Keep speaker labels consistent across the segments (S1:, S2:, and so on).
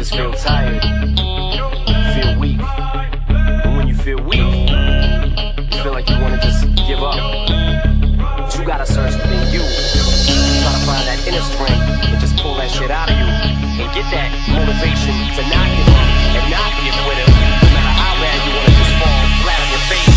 S1: just feel tired, feel weak. And when you feel weak, you feel like you wanna just give up. But you gotta search within you. Try to find that inner strength and just pull that shit out of you. And get that motivation to not give up and not be a quitter. No matter how bad you wanna just fall flat on your face.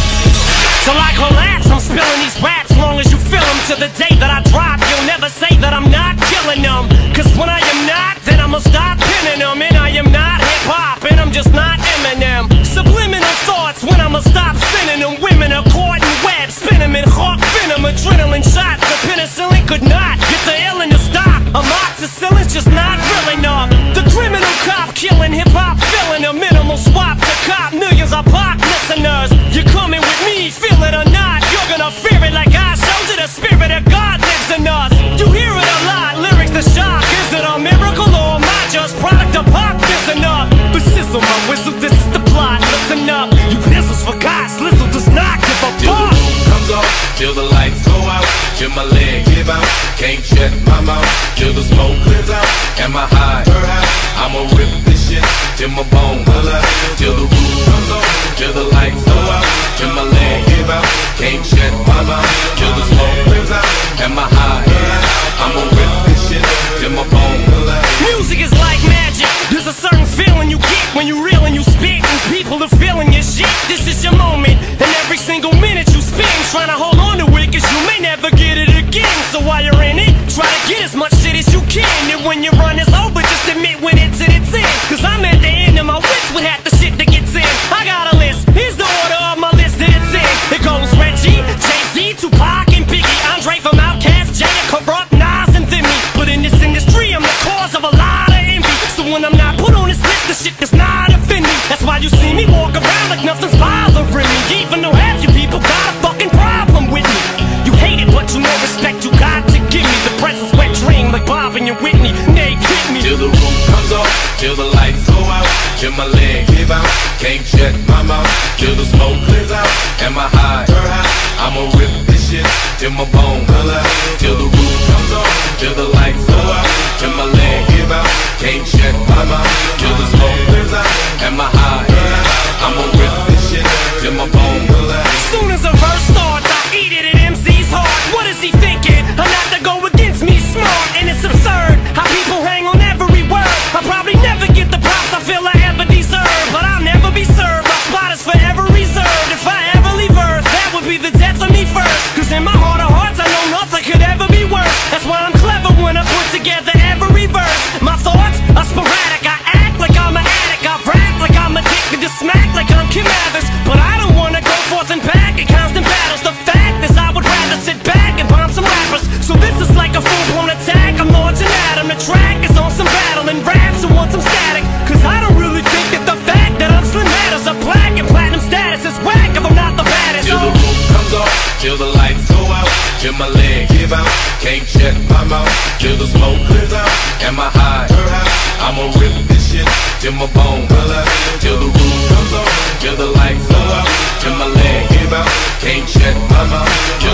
S2: So I collapse, I'm spilling these raps long as you feel them. To the day that I drop, you'll never say that I'm not killing them. Cause when I am not, then I'ma stop pinning them. And I am not hip-hop, and I'm just not Eminem. Subliminal thoughts when I'ma stop sending them. Women are caught in web, spin them in hawk venom. Adrenaline shots, the penicillin could not get the illin' to stop. Amoxicillin's just not real enough. The criminal cop killing hip-hop, filling a minimal swap to cop millions of pop listeners. You're coming with me, feel it or not, you're gonna fear it like I showed you. The spirit of God lives in us. You hear it a lot, lyrics to shock. Is it a miracle or am I just product of pop? Listen up, but sizzle my whistle, this is the plot. Listen up, you pistols for God, Slizzle does not give a
S3: till
S2: fuck.
S3: the roof comes off, till the lights go out, till my leg give out, can't shut my mouth, till the smoke clears out, and my high, I'ma rip this shit, till my bone, till the roof comes off, till the lights go out, till my leg give out, can't shut my mouth, till the smoke clears out, and my high, I'ma rip this shit, till my bone.
S2: Music is like magic. There's a certain feeling you get when you reel and you spit, and people are feeling your shit. This is your moment, and every single minute you spend trying to hold on to it, cause you may never get it again. So while you're in it, try to get as much shit as you can. And when your run is over, just admit when it's in its end. Cause I'm at the end of my wits with half the shit that gets in. I got a list, here's the order of my list that it's in. It goes Reggie, Jay-Z, Tupac, and Biggie, Andre from Outkast, Jada, Corrupt, Nas, and Thimmy. But in this industry, I'm the cause of a lot of envy. So when I'm not put on this list, the shit does not offend me. That's why you see me walk around like nothing's bothering me. Even though half you people got a fucking problem with me. You hate it, but you know respect you got to give me. The presence wet dream like Bob and your Whitney. They kick me
S3: Till the roof comes off, till the lights go out, till my leg give out, can't shut my mouth, till the smoke clears out, and my high, I'ma rip this shit, till my bone, till the roof comes off, till the lights go out, till my leg give out, can't shut my mouth, till the smoke clears out, and my high, I'ma rip this shit, till my bone.
S2: Soon as a verse starts, I eat it at MC's heart. What is he thinking? I'm not to go against me, smart, and it's absurd how people hang on every word. I'll probably never get the props I feel I ever deserve, but I'll never be served. My spot is forever reserved. If I ever leave Earth, that would be the death of me first. Cause in my heart of hearts, I know nothing could ever be worse. That's why I'm clever when I put together every verse. My thoughts are sporadic. I act like I'm an addict. I rap like I'm addicted to smack like I'm Kim Mathers. But I don't wanna go forth and back in constant battles. The fact is I would rather sit back and bomb some rappers. So this is like a full-blown attack. I'm launching at 'em. The track is on some battle and raps who want some static. Cause I don't really think that the fact that I'm slim matters. A black and platinum status is whack if I'm not the baddest.
S3: Till the roof comes off, till the lights go out, till my leg give out, can't shut my mouth, till the smoke clears out, and my high, I'ma rip this shit, till my bone, till the roof comes off, till the lights go out, till my leg give out, can't shut my mouth,